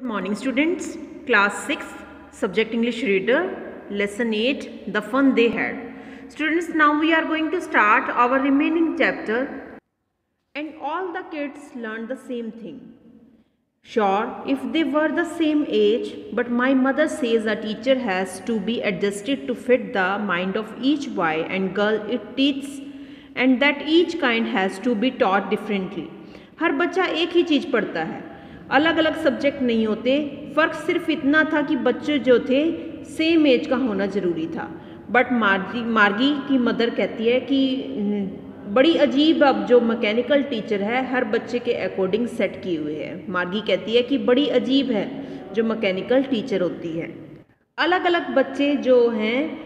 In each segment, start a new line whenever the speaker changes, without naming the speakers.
Morning students, class 6, subject English reader, lesson 8, the fun they had. Students, now we are going to start our remaining chapter, and all the kids learned the same thing. Sure, if they were the same age, but my mother says a teacher has to be adjusted to fit the mind of each boy and girl it teaches, and that each kind has to be taught differently. हर बच्चा एक ही चीज़ पढ़ता है, अलग अलग subject नहीं होते। फ़र्क सिर्फ इतना था कि बच्चे जो थे सेम एज का होना ज़रूरी था। बट मार्गी की मदर कहती है कि बड़ी अजीब अब जो मैकेनिकल टीचर है हर बच्चे के अकॉर्डिंग सेट किए हुए है। मार्गी कहती है कि बड़ी अजीब है जो मैकेनिकल टीचर होती है, अलग अलग बच्चे जो हैं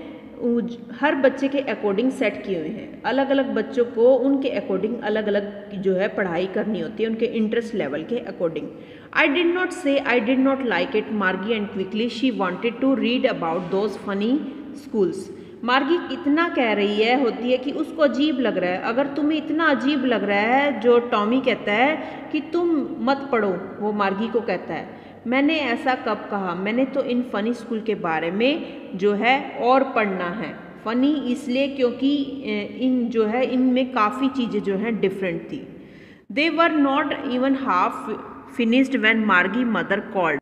हर बच्चे के अकॉर्डिंग सेट किए हुए हैं। अलग अलग बच्चों को उनके अकॉर्डिंग अलग अलग जो है पढ़ाई करनी होती है, उनके इंटरेस्ट लेवल के according. I did not say I did not like it Margie and quickly she wanted to read about those funny schools. Margie इतना कह रही है होती है कि उसको अजीब लग रहा है। अगर तुम्हें इतना अजीब लग रहा है, जो टॉमी कहता है कि तुम मत पढ़ो, वो मार्गी को कहता है मैंने ऐसा कब कहा, मैंने तो इन फ़नी स्कूल के बारे में जो है और पढ़ना है। फ़नी इसलिए क्योंकि इन जो है इनमें काफ़ी चीज़ें जो हैं डिफरेंट थी। They were not even half finished when Margie mother called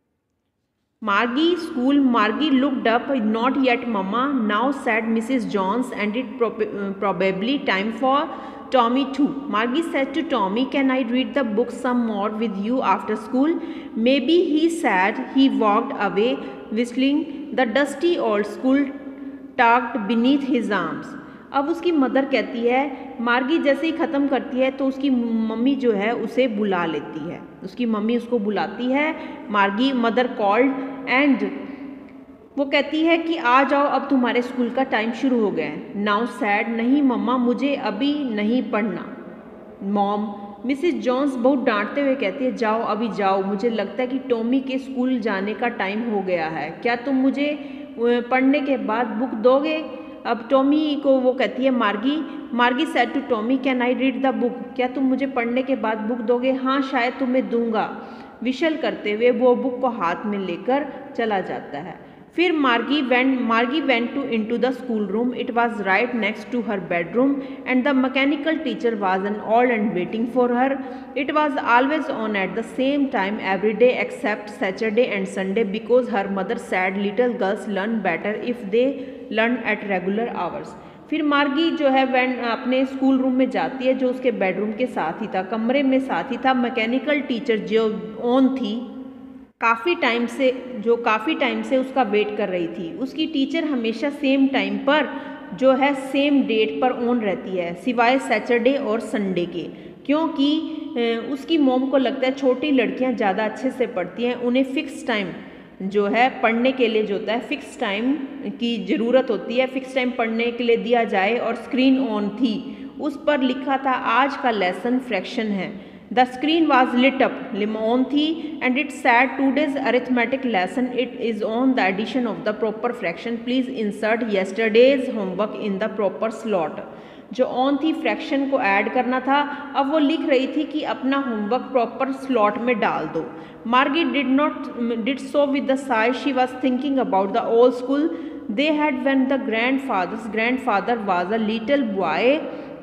Margie school. Margie looked up, not yet mamma, now said Mrs Jones, and it probably time for Tommy too. Margie said to Tommy, can I read the book some more with you after school? Maybe, he said. He walked away whistling. The dusty old school tucked beneath his arms. अब उसकी mother कहती है, मार्गी जैसे ही ख़त्म करती है तो उसकी मम्मी जो है उसे बुला लेती है। उसकी मम्मी उसको बुलाती है। मार्गी मदर कॉल्ड एंड वो कहती है कि आ जाओ, अब तुम्हारे स्कूल का टाइम शुरू हो गया है। नाउ सैड, नहीं मम्मा मुझे अभी नहीं पढ़ना। मॉम, मिसिस जॉन्स बहुत डांटते हुए कहती है जाओ अभी जाओ, मुझे लगता है कि टॉमी के स्कूल जाने का टाइम हो गया है। क्या तुम मुझे पढ़ने के बाद बुक दोगे? अब टॉमी को वो कहती है Margie said to Tommy, can I read the book? क्या तुम मुझे पढ़ने के बाद बुक दोगे? हाँ शायद तुम्हें दूंगा। विशल करते हुए वो बुक को हाथ में लेकर चला जाता है। फिर मार्गी went to into the school room. It was right next to her bedroom, and the mechanical teacher was an old and waiting for her. It was always on at the same time every day except Saturday and Sunday, because her mother said little girls learn better if they learn at regular hours. फिर मार्गी जो है अपने school room में जाती है, जो उसके बेडरूम के साथ ही था, कमरे में साथ ही था। मैकेनिकल टीचर जो ऑन थी काफ़ी टाइम से उसका वेट कर रही थी। उसकी टीचर हमेशा सेम टाइम पर जो है सेम डेट पर ऑन रहती है, सिवाय सैटरडे और संडे के, क्योंकि उसकी मॉम को लगता है छोटी लड़कियां ज़्यादा अच्छे से पढ़ती हैं, उन्हें फ़िक्स टाइम जो है पढ़ने के लिए जो होता है फ़िक्स टाइम की ज़रूरत होती है, फ़िक्स टाइम पढ़ने के लिए दिया जाए। और स्क्रीन ऑन थी, उस पर लिखा था आज का लेसन फ्रैक्शन है। The screen was lit up, on थी, and it said today's arithmetic lesson. It is on the addition of the proper fraction. Please insert yesterday's homework in the proper slot. जो on थी fraction को add करना था, अब वो लिख रही थी कि अपना होमवर्क प्रॉपर स्लॉट में डाल दो। मार्गी did so with the sigh. She was thinking about the old school they had when the grandfather was a little boy,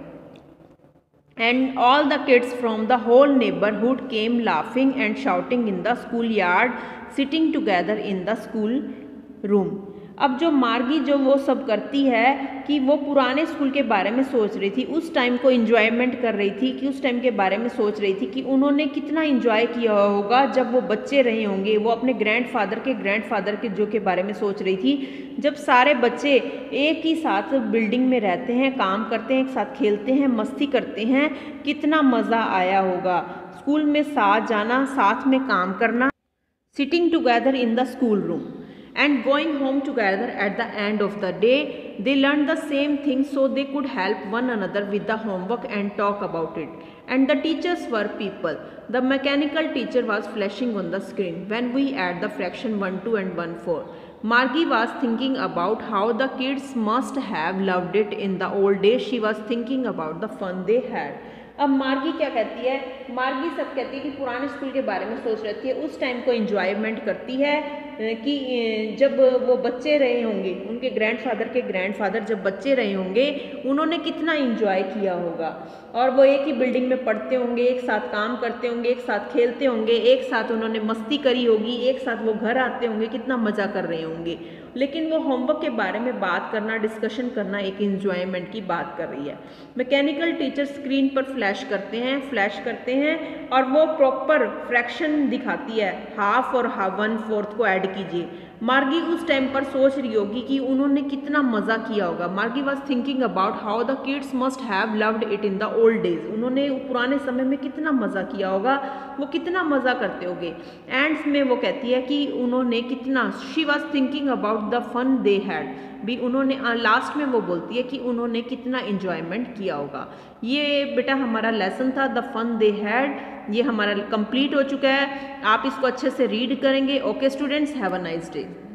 and all the kids from the whole neighborhood came laughing and shouting in the schoolyard, sitting together in the school room. अब जो मार्गी जो वो सब करती है कि वो पुराने स्कूल के बारे में सोच रही थी, उस टाइम को इन्जॉयमेंट कर रही थी, कि उस टाइम के बारे में सोच रही थी कि उन्होंने कितना इन्जॉय किया होगा जब वो बच्चे रहे होंगे। वो अपने ग्रैंडफादर के जो के बारे में सोच रही थी, जब सारे बच्चे एक ही साथ बिल्डिंग में रहते हैं, काम करते हैं, एक साथ खेलते हैं, मस्ती करते हैं, कितना मज़ा आया होगा। स्कूल में साथ जाना, साथ में काम करना, sitting together in the school room and going home together at the end of the day. They learned the same thing so they could help one another with the homework and talk about it. And the teachers were people. The mechanical teacher was flashing on the screen when we add the fraction 1 2 and 1 4. Margie was thinking about how the kids must have loved it in the old days. She was thinking about the fun they had. अब मार्गी क्या कहती है, मार्गी सब कहती है कि पुराने स्कूल के बारे में सोच रहती है, उस टाइम को इंजॉयमेंट करती है कि जब वो बच्चे रहे होंगे, उनके ग्रैंडफादर जब बच्चे रहे होंगे उन्होंने कितना इंजॉय किया होगा, और वो एक ही बिल्डिंग में पढ़ते होंगे, एक साथ काम करते होंगे, एक साथ खेलते होंगे, एक साथ उन्होंने मस्ती करी होगी, एक साथ वो घर आते होंगे, कितना मज़ा कर रहे होंगे। लेकिन वो होमवर्क के बारे में बात करना, डिस्कशन करना एक इंजॉयमेंट की बात कर रही है। मैकेनिकल टीचर स्क्रीन पर फ्लैश करते हैं और वो प्रॉपर फ्रैक्शन दिखाती है, हाफ और 1/4 को ऐड कीजिए। मार्गी उस टाइम पर सोच रही होगी कि उन्होंने कितना मज़ा किया होगा। Margie was thinking about how the kids must have loved it in the old days. उन्होंने पुराने समय में कितना मज़ा किया होगा, वो कितना मज़ा करते होंगे। एंड्स में वो कहती है कि उन्होंने कितना, she was thinking about the fun they had भी, उन्होंने लास्ट में वो बोलती है कि उन्होंने कितना इंजॉयमेंट किया होगा। ये बेटा हमारा लेसन था, द फन दे हैड, ये हमारा कंप्लीट हो चुका है। आप इसको अच्छे से रीड करेंगे। Okay students, have a nice day.